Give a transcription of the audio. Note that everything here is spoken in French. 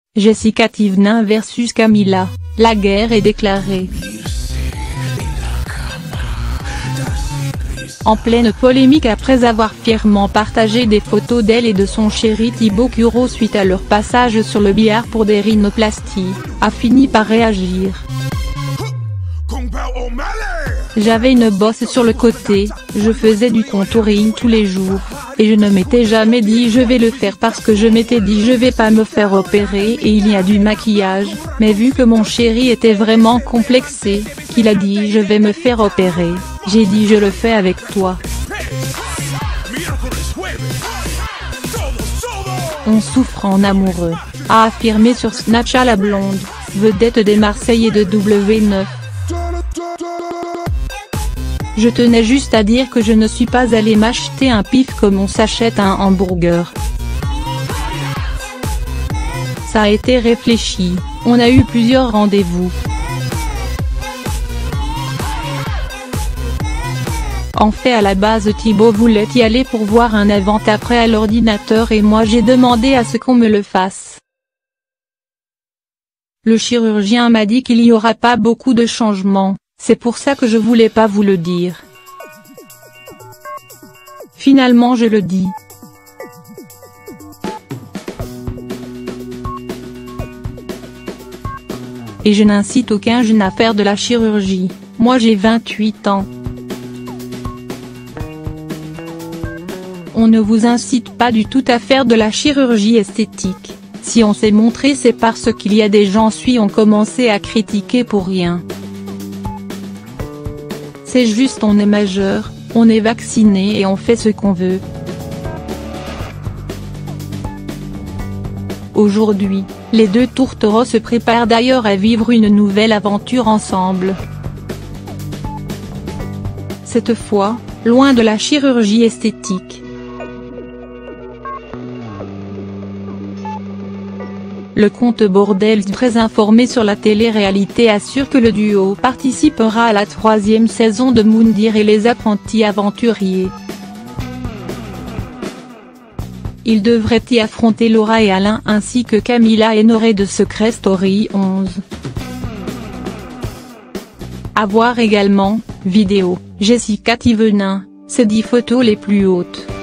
Jessica Thévenin versus Camila, la guerre est déclarée. En pleine polémique après avoir fièrement partagé des photos d'elle et de son chéri Thibaut Curot suite à leur passage sur le billard pour des rhinoplasties, a fini par réagir. J'avais une bosse sur le côté, je faisais du contouring tous les jours, et je ne m'étais jamais dit je vais le faire parce que je m'étais dit je vais pas me faire opérer et il y a du maquillage, mais vu que mon chéri était vraiment complexé, qu'il a dit je vais me faire opérer, j'ai dit je le fais avec toi. On souffre en amoureux, a affirmé sur Snapchat la blonde, vedette des Marseillais de W9. Je tenais juste à dire que je ne suis pas allée m'acheter un pif comme on s'achète un hamburger. Ça a été réfléchi, on a eu plusieurs rendez-vous. En fait à la base Thibaut voulait y aller pour voir un avant-après à l'ordinateur et moi j'ai demandé à ce qu'on me le fasse. Le chirurgien m'a dit qu'il n'y aura pas beaucoup de changements. C'est pour ça que je voulais pas vous le dire. Finalement je le dis. Et je n'incite aucun jeune à faire de la chirurgie, moi j'ai 28 ans. On ne vous incite pas du tout à faire de la chirurgie esthétique, si on s'est montré c'est parce qu'il y a des gens qui ont commencé à critiquer pour rien. C'est juste on est majeur, on est vacciné et on fait ce qu'on veut. Aujourd'hui, les deux tourtereaux se préparent d'ailleurs à vivre une nouvelle aventure ensemble. Cette fois, loin de la chirurgie esthétique. Le compte Bordel très informé sur la télé-réalité assure que le duo participera à la 3e saison de Moundir et les apprentis aventuriers. Ils devraient y affronter Laura et Alain ainsi que Camila et Noré de Secret Story 11. À voir également, vidéo, Jessica Thévenin, ses 10 photos les plus hautes.